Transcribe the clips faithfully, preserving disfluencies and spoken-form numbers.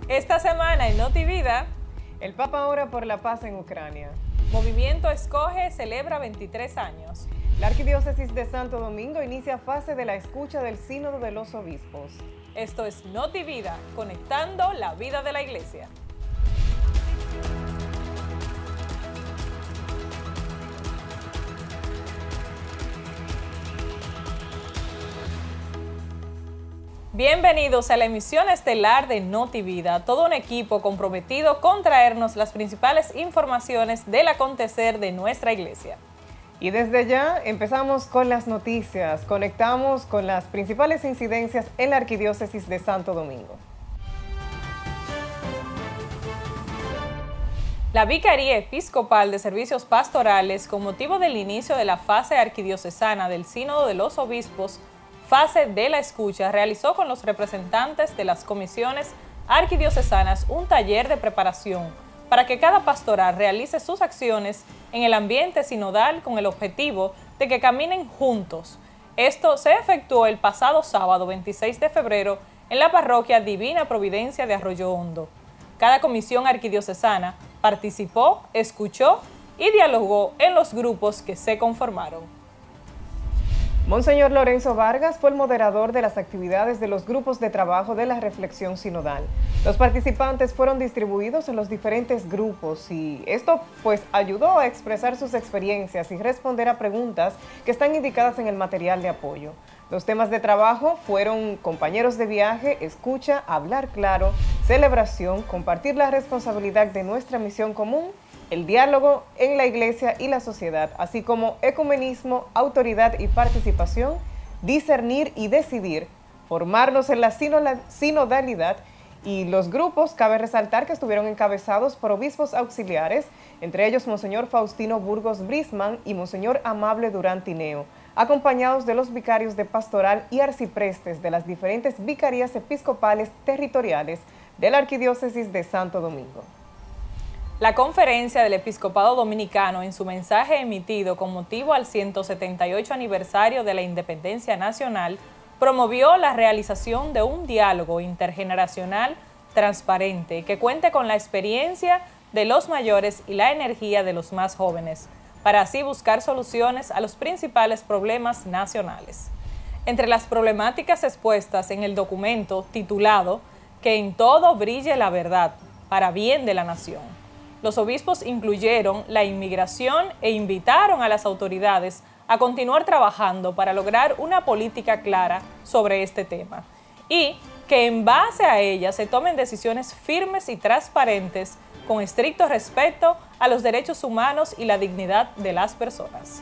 Esta semana en Notivida, el Papa ora por la paz en Ucrania. Movimiento Escoge celebra veintitrés años. La Arquidiócesis de Santo Domingo inicia fase de la escucha del Sínodo de los Obispos. Esto es Notivida, conectando la vida de la Iglesia. Bienvenidos a la emisión estelar de Notivida, todo un equipo comprometido con traernos las principales informaciones del acontecer de nuestra iglesia. Y desde ya empezamos con las noticias, conectamos con las principales incidencias en la Arquidiócesis de Santo Domingo. La Vicaría Episcopal de Servicios Pastorales, con motivo del inicio de la fase arquidiocesana del Sínodo de los Obispos, fase de la escucha, realizó con los representantes de las comisiones arquidiocesanas un taller de preparación para que cada pastoral realice sus acciones en el ambiente sinodal con el objetivo de que caminen juntos. Esto se efectuó el pasado sábado veintiséis de febrero en la parroquia Divina Providencia de Arroyo Hondo. Cada comisión arquidiocesana participó, escuchó y dialogó en los grupos que se conformaron. Monseñor Lorenzo Vargas fue el moderador de las actividades de los grupos de trabajo de la reflexión sinodal. Los participantes fueron distribuidos en los diferentes grupos y esto pues ayudó a expresar sus experiencias y responder a preguntas que están indicadas en el material de apoyo. Los temas de trabajo fueron compañeros de viaje, escucha, hablar claro, celebración, compartir la responsabilidad de nuestra misión común, el diálogo en la iglesia y la sociedad, así como ecumenismo, autoridad y participación, discernir y decidir, formarnos en la sinodalidad. Y los grupos, cabe resaltar que estuvieron encabezados por obispos auxiliares, entre ellos Monseñor Faustino Burgos Brisman y Monseñor Amable Durán Tineo, acompañados de los vicarios de pastoral y arciprestes de las diferentes vicarías episcopales territoriales de la Arquidiócesis de Santo Domingo. La Conferencia del Episcopado Dominicano, en su mensaje emitido con motivo al ciento setenta y ocho aniversario de la Independencia Nacional, promovió la realización de un diálogo intergeneracional transparente que cuente con la experiencia de los mayores y la energía de los más jóvenes, para así buscar soluciones a los principales problemas nacionales. Entre las problemáticas expuestas en el documento titulado "Que en todo brille la verdad, para bien de la nación", los obispos incluyeron la inmigración e invitaron a las autoridades a continuar trabajando para lograr una política clara sobre este tema y que en base a ella se tomen decisiones firmes y transparentes con estricto respeto a los derechos humanos y la dignidad de las personas.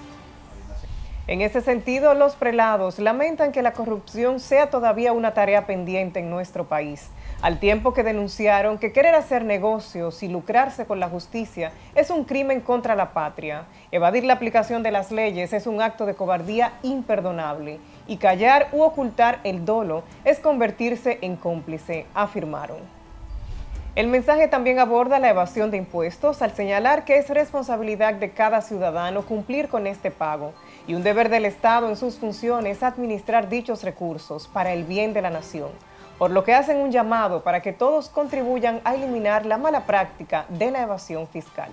En ese sentido, los prelados lamentan que la corrupción sea todavía una tarea pendiente en nuestro país, al tiempo que denunciaron que querer hacer negocios y lucrarse con la justicia es un crimen contra la patria. Evadir la aplicación de las leyes es un acto de cobardía imperdonable y callar u ocultar el dolo es convertirse en cómplice, afirmaron. El mensaje también aborda la evasión de impuestos al señalar que es responsabilidad de cada ciudadano cumplir con este pago y un deber del Estado en sus funciones administrar dichos recursos para el bien de la nación, por lo que hacen un llamado para que todos contribuyan a eliminar la mala práctica de la evasión fiscal.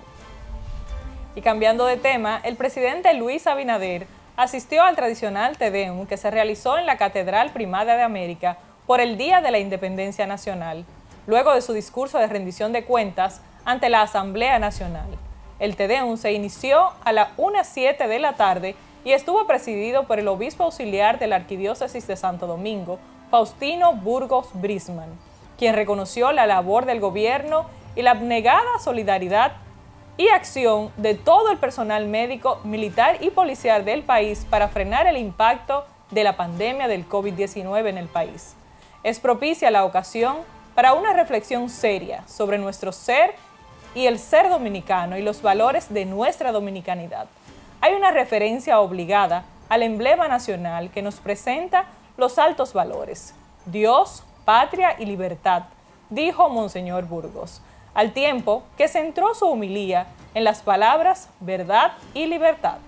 Y cambiando de tema, el presidente Luis Abinader asistió al tradicional Te Deum que se realizó en la Catedral Primada de América por el Día de la Independencia Nacional, luego de su discurso de rendición de cuentas ante la Asamblea Nacional. El Te Deum se inició a las una siete de la tarde y estuvo presidido por el obispo auxiliar de la Arquidiócesis de Santo Domingo, Faustino Burgos Brisman, quien reconoció la labor del gobierno y la abnegada solidaridad y acción de todo el personal médico, militar y policial del país para frenar el impacto de la pandemia del COVID diecinueve en el país. Es propicia la ocasión para una reflexión seria sobre nuestro ser y el ser dominicano y los valores de nuestra dominicanidad. Hay una referencia obligada al emblema nacional que nos presenta los altos valores: Dios, patria y libertad, dijo Monseñor Burgos, al tiempo que centró su homilía en las palabras verdad y libertad.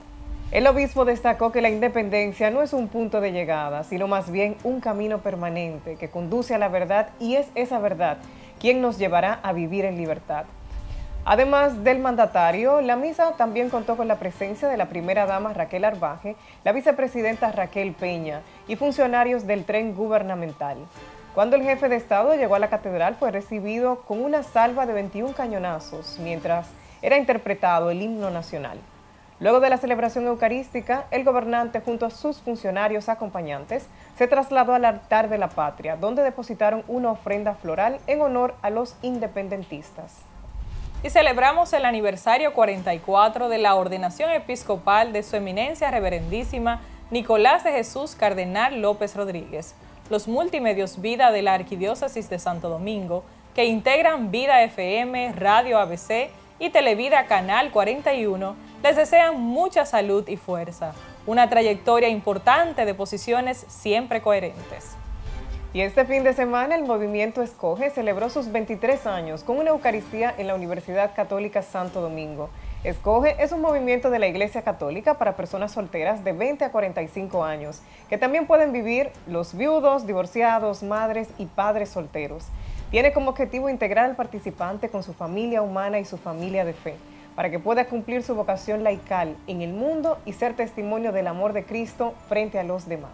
El obispo destacó que la independencia no es un punto de llegada, sino más bien un camino permanente que conduce a la verdad, y es esa verdad quien nos llevará a vivir en libertad. Además del mandatario, la misa también contó con la presencia de la primera dama Raquel Arbaje, la vicepresidenta Raquel Peña y funcionarios del tren gubernamental. Cuando el jefe de Estado llegó a la catedral, fue recibido con una salva de veintiún cañonazos mientras era interpretado el himno nacional. Luego de la celebración eucarística, el gobernante junto a sus funcionarios acompañantes se trasladó al altar de la patria, donde depositaron una ofrenda floral en honor a los independentistas. Y celebramos el aniversario cuarenta y cuatro de la ordenación episcopal de su eminencia reverendísima Nicolás de Jesús Cardenal López Rodríguez. Los multimedios Vida de la Arquidiócesis de Santo Domingo, que integran Vida F M, Radio A B C y Televida Canal cuarenta y uno, les desean mucha salud y fuerza, una trayectoria importante de posiciones siempre coherentes. Y este fin de semana el Movimiento Escoge celebró sus veintitrés años con una Eucaristía en la Universidad Católica Santo Domingo. Escoge es un movimiento de la Iglesia Católica para personas solteras de veinte a cuarenta y cinco años, que también pueden vivir los viudos, divorciados, madres y padres solteros. Tiene como objetivo integrar al participante con su familia humana y su familia de fe, para que pueda cumplir su vocación laical en el mundo y ser testimonio del amor de Cristo frente a los demás.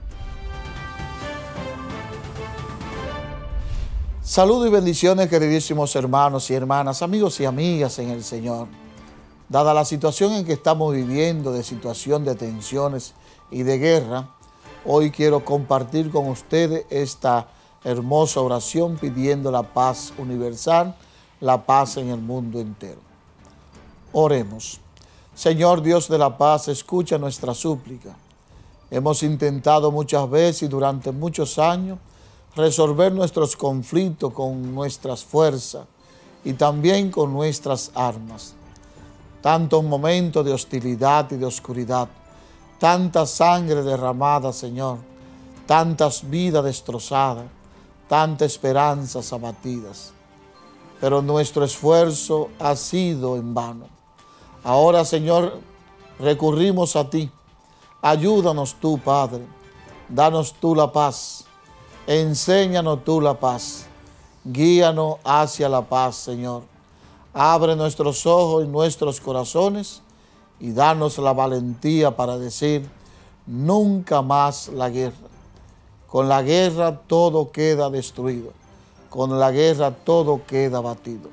Saludos y bendiciones, queridísimos hermanos y hermanas, amigos y amigas en el Señor. Dada la situación en que estamos viviendo, de situación de tensiones y de guerra, hoy quiero compartir con ustedes esta hermosa oración pidiendo la paz universal, la paz en el mundo entero. Oremos. Señor Dios de la paz, escucha nuestra súplica. Hemos intentado muchas veces y durante muchos años resolver nuestros conflictos con nuestras fuerzas y también con nuestras armas. Tantos momentos de hostilidad y de oscuridad, tanta sangre derramada, Señor, tantas vidas destrozadas, tantas esperanzas abatidas. Pero nuestro esfuerzo ha sido en vano. Ahora, Señor, recurrimos a ti. Ayúdanos tú, Padre. Danos tú la paz. Enséñanos tú la paz. Guíanos hacia la paz, Señor. Abre nuestros ojos y nuestros corazones y danos la valentía para decir nunca más la guerra. Con la guerra todo queda destruido. Con la guerra todo queda batido.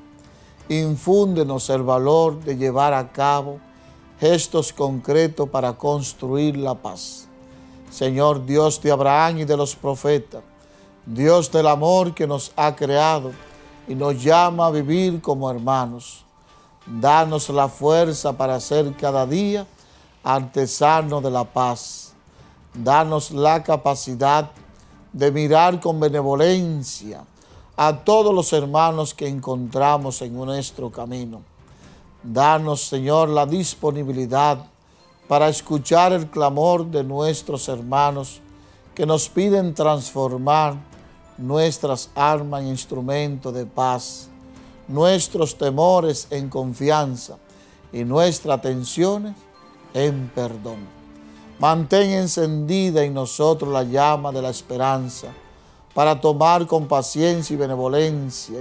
Infúndenos el valor de llevar a cabo gestos concretos para construir la paz. Señor Dios de Abraham y de los profetas, Dios del amor que nos ha creado y nos llama a vivir como hermanos. Danos la fuerza para ser cada día artesanos de la paz. Danos la capacidad de mirar con benevolencia a todos los hermanos que encontramos en nuestro camino. Danos, Señor, la disponibilidad para escuchar el clamor de nuestros hermanos que nos piden transformar nuestras armas en instrumentos de paz, nuestros temores en confianza y nuestras tensiones en perdón. Mantén encendida en nosotros la llama de la esperanza para tomar con paciencia y benevolencia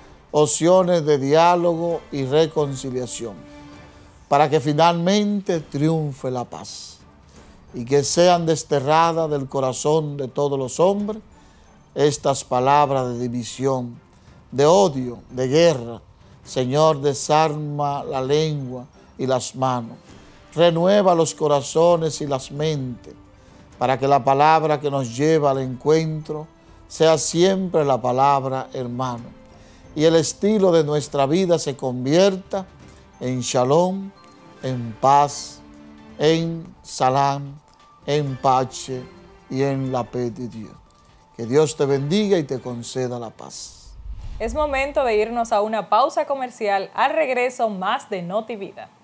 opciones de diálogo y reconciliación, para que finalmente triunfe la paz y que sean desterradas del corazón de todos los hombres estas palabras de división, de odio, de guerra. Señor, desarma la lengua y las manos, renueva los corazones y las mentes, para que la palabra que nos lleva al encuentro sea siempre la palabra hermano, y el estilo de nuestra vida se convierta en shalom, en paz, en salam, en pache y en la paz de Dios. Que Dios te bendiga y te conceda la paz. Es momento de irnos a una pausa comercial. Al regreso, más de Noti Vida.